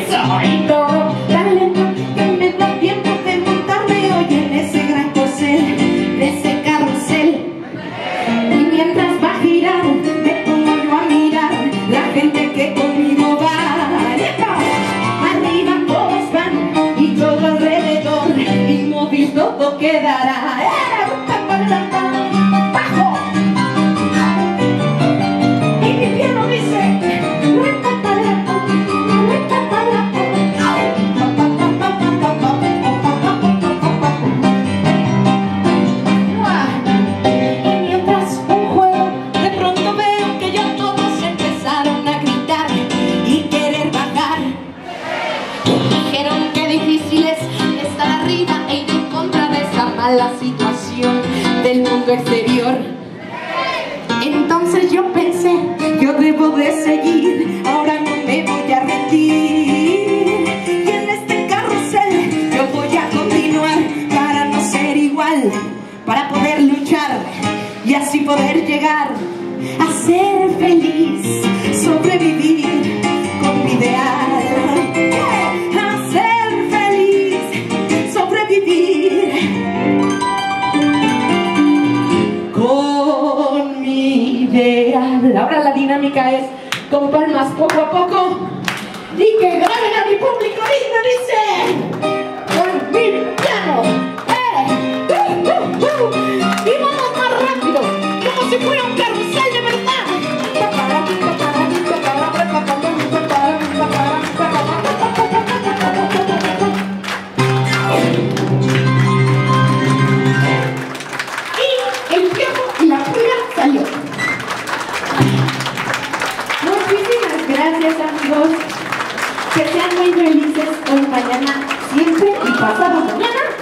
Soy todo talento que me da tiempo de montarme hoy en ese gran corcel, de ese carrusel. Y mientras va a girar, me pongo yo a mirar la gente que conmigo va. Arriba todos van y todo alrededor, inmóvil todo quedará. ¡Bajo! Y mi piano dice... la situación del mundo exterior. Entonces yo pensé, yo debo de seguir, ahora no me voy a rendir. Y en este carrusel yo voy a continuar para no ser igual, para poder luchar y así poder llegar a ser feliz, sobrevivir con mi ideal. A ser feliz, sobrevivir con mi ideal. Ahora la dinámica es con palmas poco a poco y que graben a mi público y me dice con mi piano. Y vamos más rápido, como si fuera un carrusel de verdad. Y el tiempo y la pura salió. Muchísimas gracias, amigos. Que sean muy felices hoy, mañana, siempre y pasado mañana.